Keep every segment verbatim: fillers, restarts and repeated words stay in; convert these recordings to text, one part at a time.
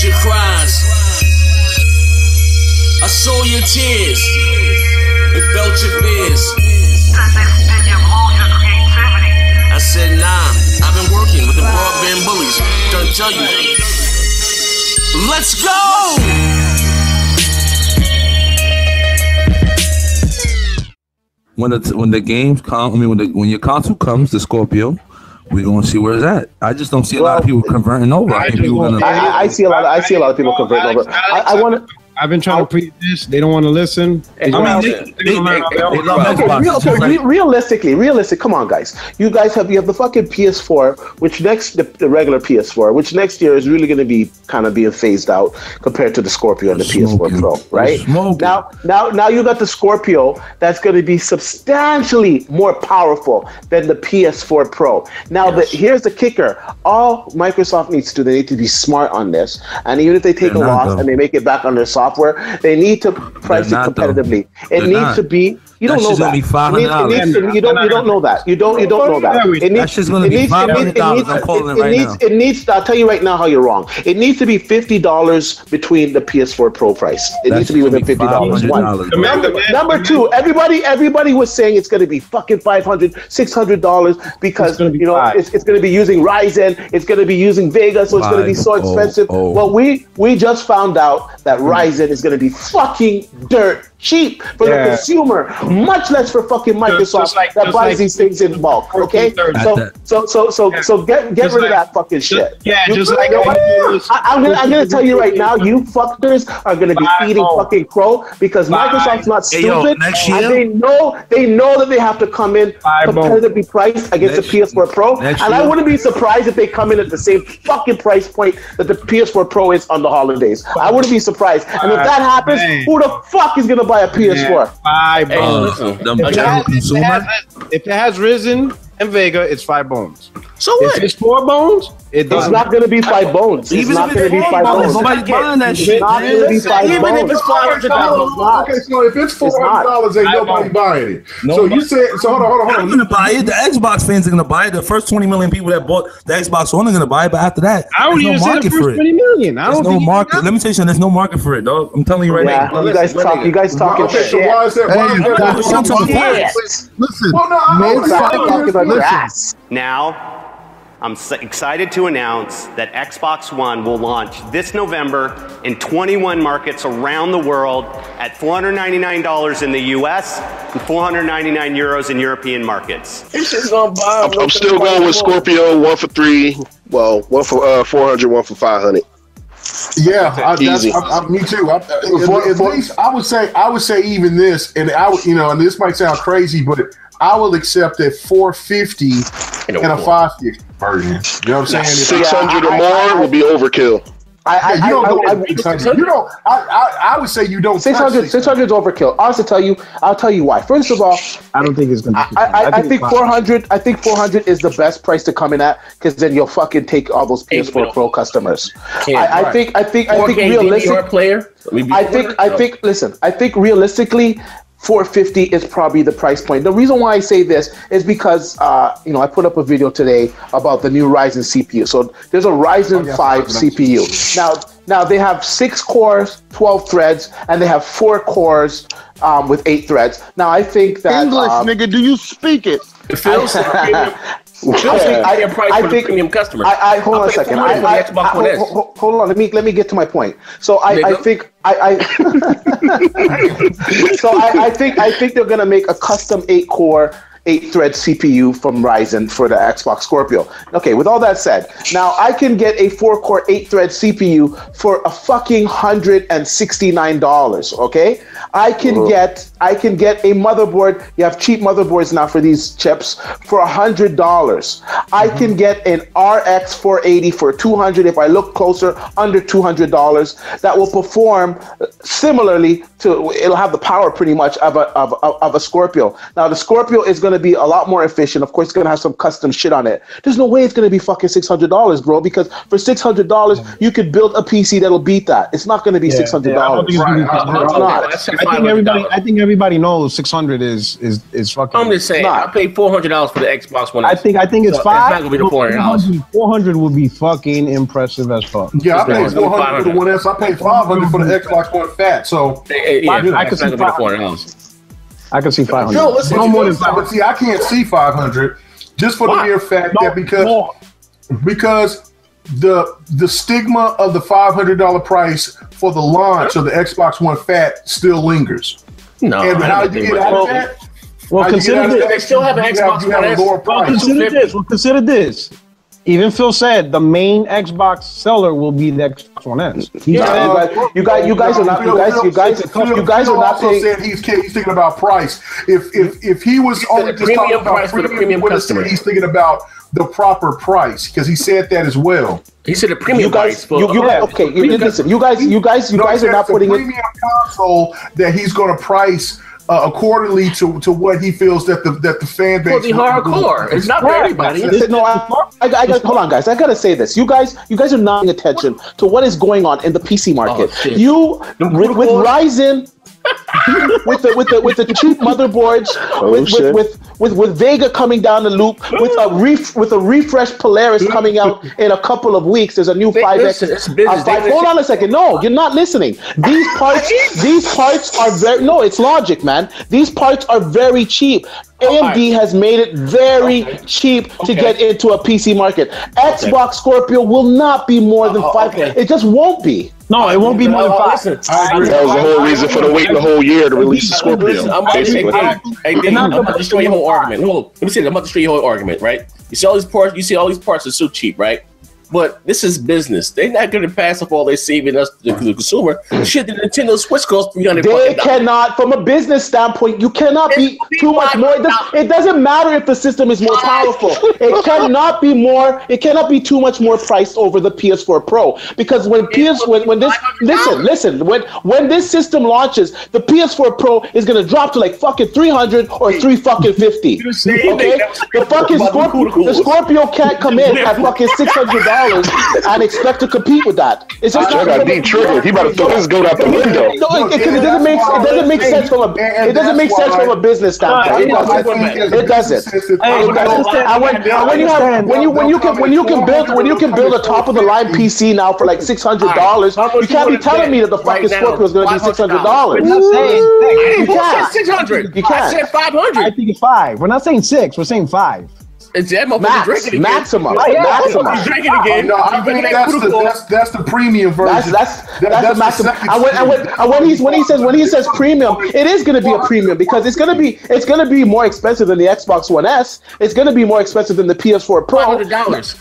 your cries. I saw your tears and felt your fears. I said, nah, I've been working with the broadband bullies. Don't tell you. Let's go! When the when the games come, I mean, when the when your console comes, the Scorpio, we're gonna see where it's at. I just don't see a well, lot of people converting over. I, I, gonna, I, I see a lot. Of, I see a lot of people converting over. I, I want to. I've been trying to preach this. They don't want to listen. I mean, they, they, they, they, they love okay, real, okay re realistically, realistic. Come on, guys. You guys have you have the fucking P S four, which next the, the regular P S four, which next year is really going to be kind of being phased out compared to the Scorpio and the P S four Pro, right? Now, now, now you got the Scorpio that's going to be substantially more powerful than the P S four Pro. Now, yes. the, here's the kicker: all Microsoft needs to do, they need to be smart on this, and even if they take They're a loss though. and they make it back on their software. They need to price it competitively. Though. It They're needs not. to be. You don't know that. It needs, it needs to, you don't. You don't know that. You don't. You don't know that. It needs. That's just going to be five hundred dollars. I'm calling it right now. It needs. I'll tell you right now how you're wrong. It needs to be fifty dollars between the P S four Pro price. It needs to be within fifty dollars. One. Number, number two. Everybody. Everybody was saying it's going to be fucking five hundred, six hundred dollars because you know it's it's going to be using Ryzen. It's going to be using Vega, so it's going to be so expensive. Well, we we just found out that Ryzen is going to be fucking dirt cheap for yeah. the consumer, much less for fucking Microsoft just, just like, that buys like these things in bulk. Okay, so so so so yeah. so get get just rid like, of that fucking shit. Yeah, you, just like you know I, I'm gonna I'm gonna tell you right now, you fuckers are gonna be Five eating home. fucking crow because Five. Microsoft's not stupid, hey, yo, next year, and they know they know that they have to come in Five competitively priced against next, the P S four Pro, and year. I wouldn't be surprised if they come in at the same fucking price point that the P S four Pro is on the holidays. I wouldn't be surprised, and if that happens, man. who the fuck is gonna buy a P S four? Five bones. Uh, if, it has, if, it has, if it has Ryzen and Vega, it's five bones. So what? If it's four bones, it it's not going to be five bones. It's Even not going to be five bones. Nobody's buying that shit. It's not going to be five Even bones. if it's five hundred dollars. Okay, so if it's four hundred dollars, ain't nobody buying it. No, so you said, so hold on, hold on, hold on. I'm going to buy it. The Xbox fans are going to buy it. The first twenty million people that bought the Xbox One are going to buy it, but after that, I don't even no say the first twenty million. I don't there's no market. Let me tell you something. There's no market for it, dog. I'm telling you right yeah, now. You guys talk. You guys talking okay, shit. So why is that? Why is that? Listen. Well, no, I Now. I'm excited to announce that Xbox One will launch this November in twenty-one markets around the world at four hundred ninety-nine dollars in the U S and four hundred ninety-nine euros in European markets. I'm, I'm still going with Scorpio, one for three. Well, one for uh, four hundred, one for five hundred. Yeah, I, that's, I, I, me too. I, for, at, at least I would say I would say even this, and I would, you know, and this might sound crazy, but I will accept a four fifty and a five fifty version. You know what I'm saying? Six hundred or more will be overkill. I, I, yeah, you don't I, go I, six hundred. You don't. I, I, I would say you don't. six hundred, six hundred is overkill. I'll also tell you. I'll tell you why. First of all, I don't think it's gonna. Be I, I, I, I think four hundred. I think four hundred is the best price to come in at because then you'll fucking take all those P S four Pro customers. I, I think. I think. I think realistic player. I think. I think. Listen. I think realistically, four fifty is probably the price point. The reason why I say this is because, uh, you know, I put up a video today about the new Ryzen C P U. So there's a Ryzen oh, yeah, five C P U. Now, now they have six cores, twelve threads, and they have four cores um, with eight threads. Now, I think that English, um, nigga, do you speak it? It feels I, I, price I for think premium customers. I, I hold on a second. I, I, I, hold, hold, hold on. Let me let me get to my point. So I, I think I, I so I, I think I think they're gonna make a custom eight core, eight thread C P U from Ryzen for the Xbox Scorpio. Okay, with all that said, now I can get a four core, eight thread C P U for a fucking hundred and sixty nine dollars. Okay, I can uh-huh. get I can get a motherboard. You have cheap motherboards now for these chips for a hundred dollars. Mm-hmm. I can get an R X four eighty for two hundred. If I look closer, under two hundred dollars. That will perform similarly to. It'll have the power pretty much of a of, of, of a Scorpio. Now the Scorpio is going going to be a lot more efficient. Of course, it's going to have some custom shit on it. There's no way it's going to be fucking six hundred dollars, bro, because for six hundred dollars, you could build a P C that'll beat that. It's not going to be yeah, six hundred dollars. Yeah, right. It's not. I think everybody I think everybody knows six hundred is is is fucking. I'm just saying, I paid four hundred dollars for the Xbox One. I think I think it's so five. It's not going to be the four hundred dollars. four hundred would be fucking impressive as fuck. Yeah, I paid four hundred for the One S. I paid five hundred for the Xbox One Fat. So yeah, I can see five hundred. I can see five hundred. No, listen, no more than five hundred. See, I can't see five hundred just for Why? the mere fact no, that because no. because the the stigma of the five hundred dollars price for the launch of the Xbox One Fat still lingers. No, and how you get out of that? Well, consider this. They still have an Xbox One S. Well, consider this. Well, consider this. Even Phil said the main Xbox seller will be the Xbox One S. Yeah, uh, you guys, you guys are not. You guys, you guys, you guys are not paying. Said he's he's thinking about price. If if if he was only just talking about premium, premium customer, he's thinking about the proper price because he said that as well. He said a premium you guys, price. For, you, you, yeah. Okay, you, listen, you guys, you guys, you no, guys are not putting a premium it. console that he's going to price. Uh, accordingly to, to what he feels that the that the fan base will be hardcore. It's not for everybody. No, I, I, I got, hold on, guys. I gotta say this. You guys, you guys are not paying attention to what is going on in the P C market. Oh, you with, with Ryzen. with the with the with the cheap motherboards, oh, with, with, with with with Vega coming down the loop, with a ref, with a refresh Polaris coming out in a couple of weeks. There's a new five X. Hold on a second. No, you're not listening. These parts, these parts are very no. It's logic, man. These parts are very cheap. A M D has made it very okay. cheap to okay. get into a P C market. Xbox okay. Scorpio will not be more than uh, five. Okay. It just won't be. No, it won't be more than five. Listen, that was the whole reason for the waiting the whole year to release the Scorpio. Listen, I'm about to say, hey, hey, I'm about to destroy your whole argument. Hold on. Let me say, I'm about to destroy your whole argument, right? You see all these parts. You see all these parts are so cheap, right? But this is business. They're not going to pass up all they're saving us to the consumer. Shit, the Nintendo Switch costs three hundred. They cannot, from a business standpoint, you cannot be too much more. It, does, it doesn't matter if the system is more powerful. It cannot be more. It cannot be too much more priced over the P S four Pro because when P S when when this listen listen when when this system launches, the P S four Pro is going to drop to like fucking three hundred or three fucking fifty. Okay, the fucking Scorpio, the Scorpio can't come in at fucking six hundred dollars. And expect to compete with that. It's just I got D triggered. He about to throw his goat out the window. No, it, it, it doesn't make it doesn't make sense from a it doesn't make sense from a business standpoint. It doesn't. It doesn't. And when when you have when you when you can when you can build when you can build a top of the line P C now for like six hundred dollars, you can't be telling me that the fucking Scorpio is going to be six hundred dollars. You can't. Six hundred. You can't. I said five hundred. I think it's five. We're not saying six. We're saying five. It's that Max, drinking maximum, again. yeah, maximum. He's drinking again. No, I think that's the, that's, that's the premium version. That's that's, that, that's, that's the maximum. And when, and when, and when he's when he says when he says premium, it is going to be a premium because it's going to be it's going to be more expensive than the Xbox One S. It's going to be more expensive than the P S four Pro. Five hundred dollars.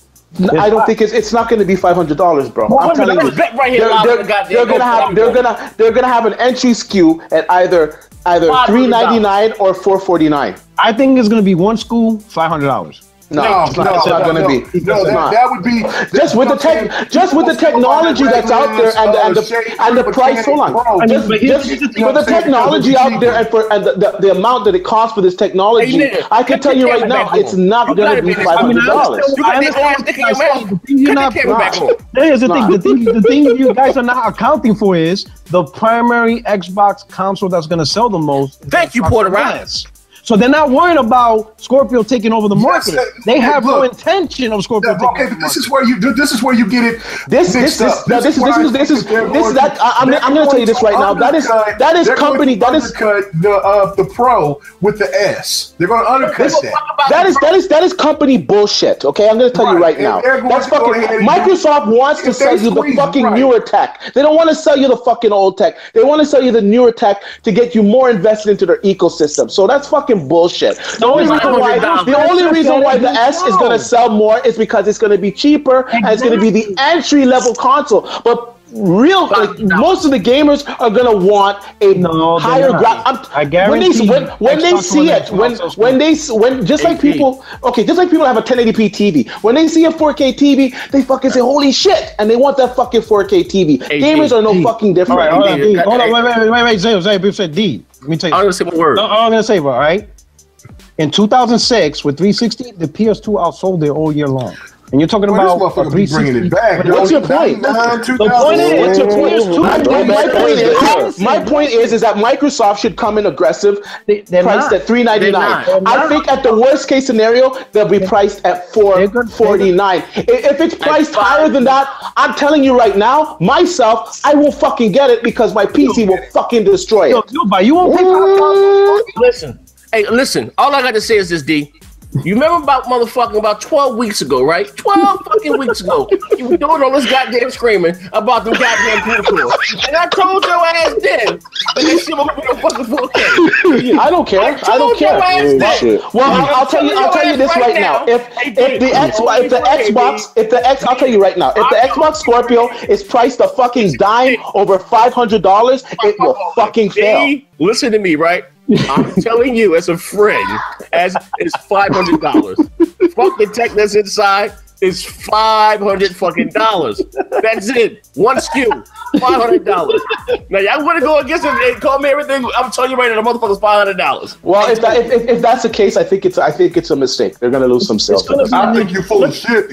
I don't think it's it's not going to be five hundred dollars, bro. I'm telling you, right here, they're, they're, they're going to have they're going to they're going to have an entry S K U at either either three ninety-nine or four forty-nine. I think it's going to be one S K U, five hundred dollars. No, no, it's not, no, it's not no, going to no. be. No, that, that would be just with the tech, just with the technology that's out there, and and the and the price. Hold on, just, just for the technology out there, and for and the, the, the amount that it costs for this technology, I can tell you right now, it's not going to be five hundred dollars. Here's the thing: the thing, the thing you guys are not accounting for is the primary Xbox console that's going to sell the most. Thank you, Porter Rice. So they're not worried about Scorpio taking over the market. Yes, they have look, no intention of Scorpio. That, okay, taking over this is where you this is where you get it. This this this no, this, this, this is this is this is that I, I'm I'm going to tell you this right now. That is that is company that is undercut the uh the Pro with the S. They're going to undercut that. That is that is that is company bullshit. Okay, I'm going to tell right. you right now. That's fucking Microsoft do, wants to sell you the fucking right. newer tech. They don't want to sell you the fucking old tech. They want to sell you the newer tech to get you more invested into their ecosystem. So that's fucking bullshit. The only reason why the only reason why the S is going to sell more is because it's going to be cheaper and it's going to be the entry level console. But real like most of the gamers are going to want a no, higher graph. I guarantee when they when, when they see it when when they when just like people okay just like people have a ten eighty p T V when they see a four K T V they fucking say holy shit and they want that fucking four K T V. Gamers are no fucking different. All right, hold on, D. Hold on, wait, wait, wait, wait, Zay, Zay, people said D. Let me tell you. I'm gonna say one word. No, I'm gonna say, all right. In two thousand six, with three sixty, the P S two outsold it all year long. And you're talking well, about three sixty. Bringing it back. What's your point? The point is, what's your point? My, my, my point is, my point is, is that Microsoft should come in aggressive, they, priced not. at three ninety-nine. I think at the worst case scenario, they'll be priced at four forty-nine. If it's priced higher than that, I'm telling you right now, myself, I will fucking get it because my P C will fucking destroy it. No, but you won't pay for Listen, hey, listen. All I got to say is this, D. You remember about motherfucking about twelve weeks ago, right? twelve fucking weeks ago. You were doing all this goddamn screaming about them goddamn people. And I told your ass then that this shit was gonna fucking four K. I don't care. I, I don't care. Well, well I'll tell you I'll tell you this right now. If if the X if the Xbox if the X I'll tell you right now, if the Xbox Scorpio is priced a fucking dime over five hundred dollars, it will fucking fail. Listen to me, right? I'm telling you, as a friend, as is five hundred dollars. Fucking tech that's inside is five hundred fucking dollars. That's it. One S K U, five hundred dollars. Now y'all want to go against it and call me everything? I'm telling you right now, the motherfucker's five hundred dollars. Well, if, that, if, if if that's the case, I think it's I think it's a mistake. They're gonna lose some sales. I think you're full of shit,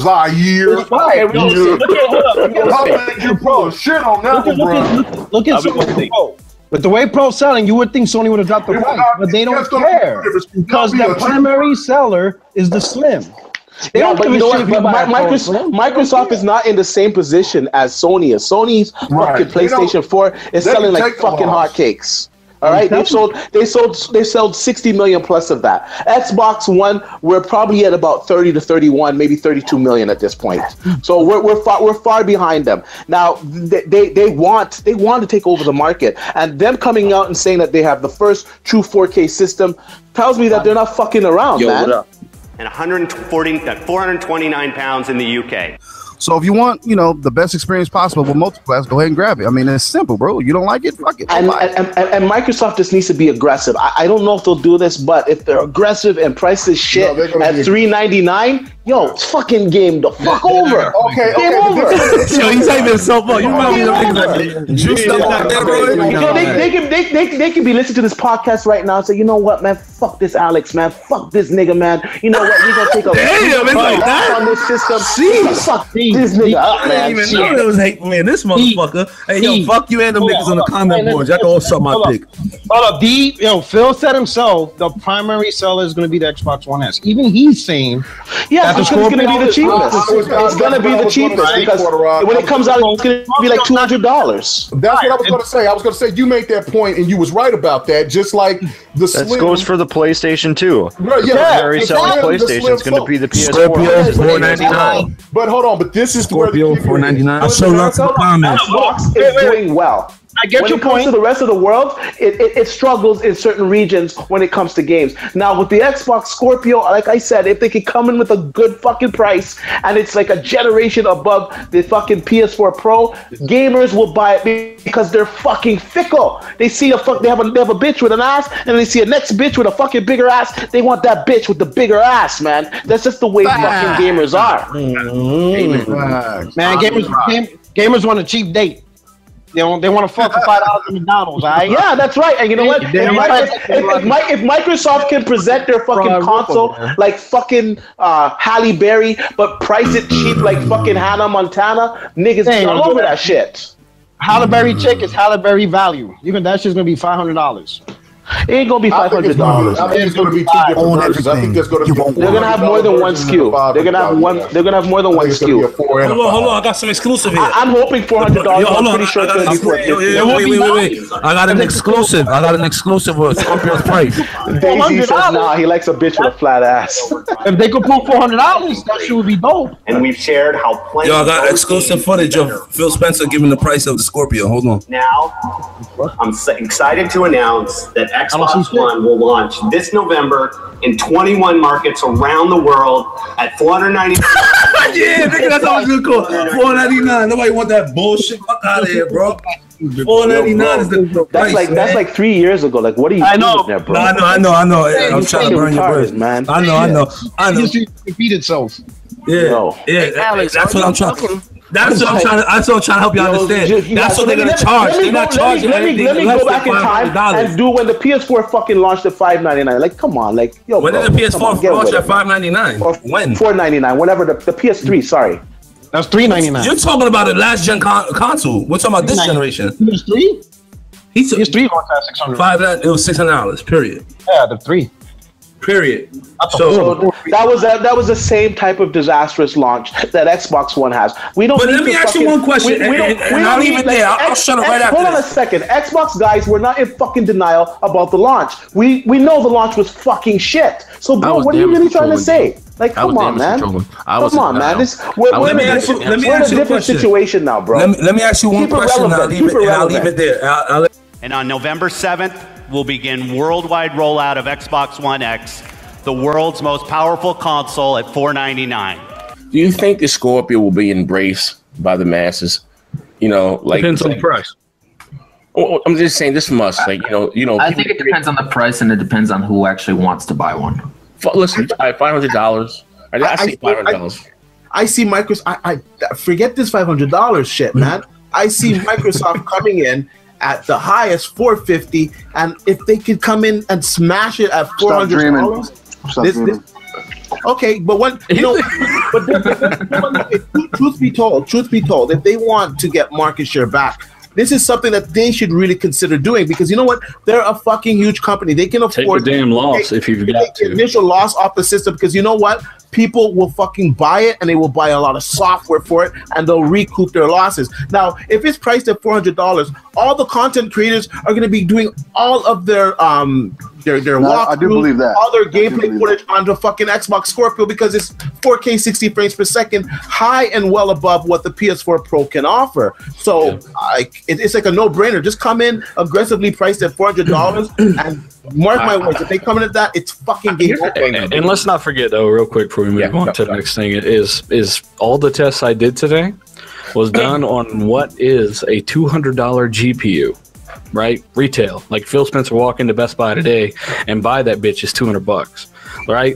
Zaire. Okay, we don't see. Look at I think you're full of shit on that one, bro. Look at Sony. But the way Pro's selling, you would think Sony would have dropped the price, but they don't care because the primary seller is the Slim. They yeah, but you know what? But Microsoft, Microsoft is not in the same position as Sony is. Sony's right. fucking PlayStation four is selling like fucking hotcakes. All right, they sold, they sold, they sold sixty million plus of that. Xbox One, we're probably at about thirty to thirty-one, maybe thirty-two million at this point. So we're we're far we're far behind them. Now they, they they want they want to take over the market, and them coming out and saying that they have the first true four K system tells me that they're not fucking around, Yo, man. And one hundred forty, four hundred twenty-nine pounds in the U K. So if you want, you know, the best experience possible with multi-class, go ahead and grab it. I mean, it's simple, bro. You don't like it, fuck it. And, and, and, and Microsoft just needs to be aggressive. I, I don't know if they'll do this, but if they're aggressive and price this shit no, at three ninety-nine, yo, it's fucking game the fuck over. Okay, game okay. over. Yo, he's even so much. You remember they, they can they, they, they can be listening to this podcast right now and say, you know what, man, fuck this Alex, man, fuck this nigga, man. You know what, we're gonna take a Damn, it's like that on this system. Jeez. Fuck this nigga up, man. I didn't even know there was hate, man. This motherfucker. Hey, yo, fuck you and them niggas on the comment boards. Y'all can all suck my dick. Hold up, D. Yo, Phil said himself the primary seller is going to be the Xbox One S. Even he's saying, yeah, it's going to be the cheapest. It's going to be the cheapest because when it comes out, it's going to be like two hundred dollars. That's what I was going to say. I was going to say you made that point and you was right about that. Just like the That Slim goes for the PlayStation too. Right, yeah, the yeah, very exactly. selling PlayStation is going to be the P S four. Scorpio four ninety-nine. But hold on, but this is Scorpio four ninety-nine. I showed lots of comments. Xbox is doing well. I get when your it comes point. to the rest of the world, it, it, it struggles in certain regions when it comes to games. Now, with the Xbox Scorpio, like I said, if they can come in with a good fucking price and it's like a generation above the fucking P S four Pro, gamers will buy it because they're fucking fickle. They see a fuck, they have a, they have a bitch with an ass, and they see a next bitch with a fucking bigger ass. They want that bitch with the bigger ass, man. That's just the way ah. fucking gamers are. Mm-hmm. Ah. Man, gamers, game, gamers want a cheap date. They want, they want to fuck for five dollars at McDonald's, all right? Yeah, that's right. And you know what? If, if, if, if Microsoft can present their fucking console like fucking uh, Halle Berry, but price it cheap like fucking Hannah Montana, niggas hey, all over that shit. Halle Berry chick is Halle Berry value. You can that shit's gonna be five hundred dollars. It ain't gonna be five hundred dollars. I think it's gonna be two different versions. I think there's gonna be. They're gonna have more than one S K U. They're gonna have one. They're gonna have more than one S K U. Hold on, hold on. I got some exclusive here. I'm hoping four hundred dollars. I'm pretty sure it's gonna be four fifty. Wait, wait, wait, wait. I got an exclusive. I got an exclusive with Scorpio's price. Daisy says, "Nah, he likes a bitch with a flat ass." If they could pull four hundred dollars, that shit would be dope. And we've shared how plenty. Yo, I got exclusive footage of Phil Spencer giving the price of the Scorpio. Hold on. Now, I'm excited to announce that Xbox One will launch this November in twenty-one markets around the world at four hundred ninety-nine. Yeah, nigga, that's how it's gonna go. four ninety-nine. Nobody want that bullshit. Fuck out of here, bro. four ninety-nine is the price. That's like man. that's like three years ago. Like, what are you I know. doing there, bro? No, I know, I know, I know. Hey, I'm trying to burn your words, man. I know, I know, I know. History repeat itself. Yeah, no. yeah. Hey, Alex, that's what I'm trying. That's what I'm trying to. That's what I'm trying to help you Yo, understand. just- yeah, That's so what they're let gonna me- charge. let me They're not go- charging Let me, anything let me, let less me go than back in five time hundred dollars. and do when the P S four fucking launched at five ninety-nine. Like, come on, like, yo, When bro, did the P S come four on, get launch with at it, five ninety-nine? Or When? four ninety-nine, whenever the, the P S three, sorry. That's three ninety-nine. You're talking about the last gen con- console. We're talking about this generation. P S three? He took P S three launched at six hundred. five. It was six hundred dollars. Period. Yeah, the three. Period. So, so that was a, that was the same type of disastrous launch that Xbox One has. We don't. But need let me to ask you fucking- one question, We, we don't, and- and we I'll don't leave need, it there. like, I'll X- shut it right X- after Hold on a this. second. Xbox guys were not in fucking denial about the launch. We we know the launch was fucking shit. So, I bro, was what are you damage really trying to controlling, say? Like, I was come on, damage man. controlling. I was Come on, in man. denial. This we're, I we're was in a damage different, let me we're in a ask you a different question. situation now, bro. Let me let me ask you one Keep it question. And I'll relevant. leave Keep it. it And I'll leave relevant. it there. I'll, I'll let And on November seventh, we'll begin worldwide rollout of Xbox One X, the world's most powerful console at four ninety-nine. Do you think the Scorpio will be embraced by the masses? You know, like Depends on the price. Oh, I'm just saying this from us, like you know, you know. I think it depends on the price, and it depends on who actually wants to buy one. F- Listen, five hundred dollars. I, I, I see five hundred dollars. I see Microsoft. I, I forget this five hundred dollars shit, man. I see Microsoft coming in at the highest four fifty, and if they could come in and smash it at four hundred dollars, this, this, okay. But when you know, but this, this, this, if, truth be told, truth be told, if they want to get market share back, this is something that they should really consider doing, because you know what? They're a fucking huge company. They can afford Take the damn loss if you've got take the to. initial loss off the system, because you know what? People will fucking buy it, and they will buy a lot of software for it, and they'll recoup their losses. Now, if it's priced at four hundred dollars, all the content creators are going to be doing all of their um their their No, I do walkthroughs, believe that. all their I do gameplay believe footage on the fucking Xbox Scorpio, because it's four K sixty frames per second, high and well above what the P S four Pro can offer. So, yeah. like, it, it's like a no-brainer. Just come in aggressively priced at four hundred dollars, and mark my words, if they come in at that, it's fucking game over. And, and let's not forget, though, real quick before we move Yeah, on no, to the no. next thing, it is is all the tests I did today was done on what is a two hundred dollars G P U, right? Retail. Like Phil Spencer walk into Best Buy today and buy that bitch is two hundred bucks, right?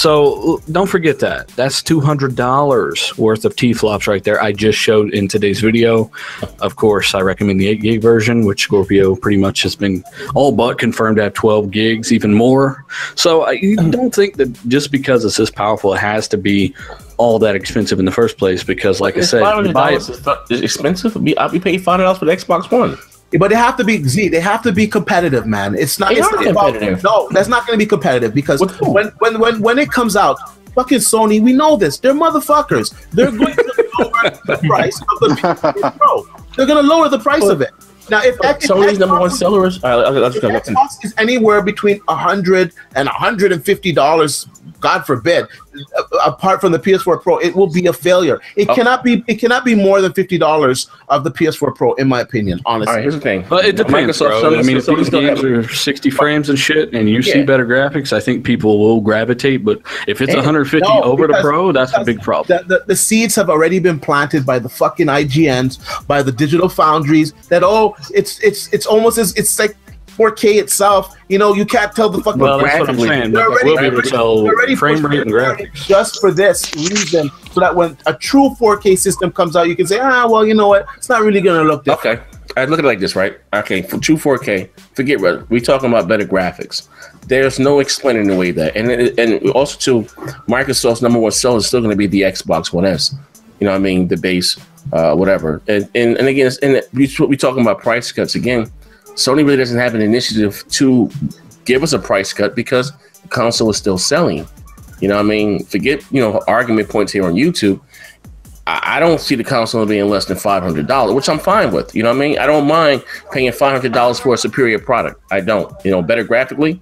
So don't forget that. That's two hundred dollars worth of T-flops right there. I just showed in today's video. Of course, I recommend the eight gig version, which Scorpio pretty much has been all but confirmed to have twelve gigs, even more. So I don't think that just because it's this powerful, it has to be all that expensive in the first place, because like I said, you buy it. Is expensive. I'll be paying five hundred dollars for the Xbox One. But they have to be Z. They have to be competitive, man. It's not. They It's are not about, competitive. no, that's not going to be competitive, because when, when when when it comes out, fucking Sony, we know this. They're motherfuckers. They're going to lower the price of the P S four Pro. They're going to lower the price of it. Now, if, if Sony's if number one Xbox- seller is. All right, I'll, I'll just if go. Xbox is anywhere between a hundred and a hundred and fifty dollars, God forbid, a- apart from the P S four Pro, it will be a failure. It Oh. cannot be. It cannot be more than fifty dollars of the P S four Pro, in my opinion. Honestly. All right, here's the thing. But it depends, Microsoft, bro. Sony, I mean, if Sony these still games have- are sixty frames and shit, and you see Yeah. better graphics, I think people will gravitate. But if it's And- one hundred fifty no, over the because- Pro, that's a because big problem. The, the, the seeds have already been planted by the fucking I G Ns, by the digital foundries. That oh, it's it's it's almost as it's like four K itself. You know, you can't tell the fucking. Well, that's what I'm saying. They're But already- we'll be able to tell they're already frame pushing rate and it graphics. just for this reason, so that when a true four K system comes out, you can say, ah, well, you know what, it's not really going to look different. Okay. I look at it like this, right? Okay, for true four K, forget what we're talking about better graphics. There's no explaining away that, and and also too, Microsoft's number one seller is still going to be the Xbox One S. You know what I mean? The base, uh, whatever. And and, and again, it's, and we we talking about price cuts again. Sony really doesn't have an initiative to give us a price cut because the console is still selling. You know what I mean? Forget, you know, argument points here on YouTube. I, I don't see the console being less than five hundred dollars, which I'm fine with. You know what I mean? I don't mind paying five hundred dollars for a superior product. I don't. You know, better graphically.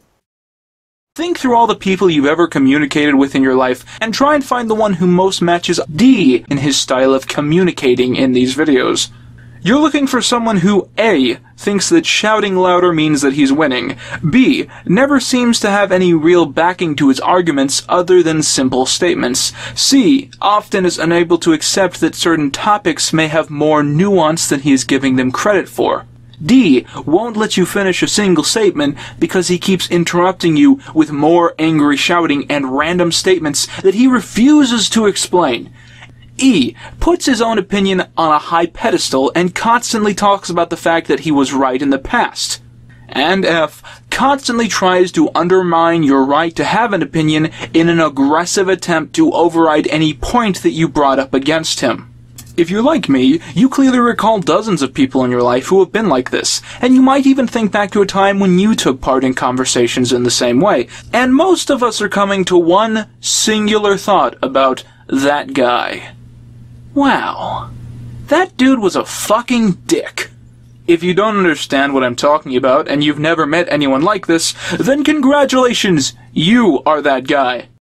Think through all the people you've ever communicated with in your life and try and find the one who most matches D in his style of communicating in these videos. You're looking for someone who A. thinks that shouting louder means that he's winning, B. never seems to have any real backing to his arguments other than simple statements, C. often is unable to accept that certain topics may have more nuance than he is giving them credit for, D. won't let you finish a single statement because he keeps interrupting you with more angry shouting and random statements that he refuses to explain. E. Puts his own opinion on a high pedestal and constantly talks about the fact that he was right in the past. And F. Constantly tries to undermine your right to have an opinion in an aggressive attempt to override any point that you brought up against him. If you're like me, you clearly recall dozens of people in your life who have been like this, and you might even think back to a time when you took part in conversations in the same way. And most of us are coming to one singular thought about that guy. Wow. That dude was a fucking dick. If you don't understand what I'm talking about, and you've never met anyone like this, then congratulations, you are that guy.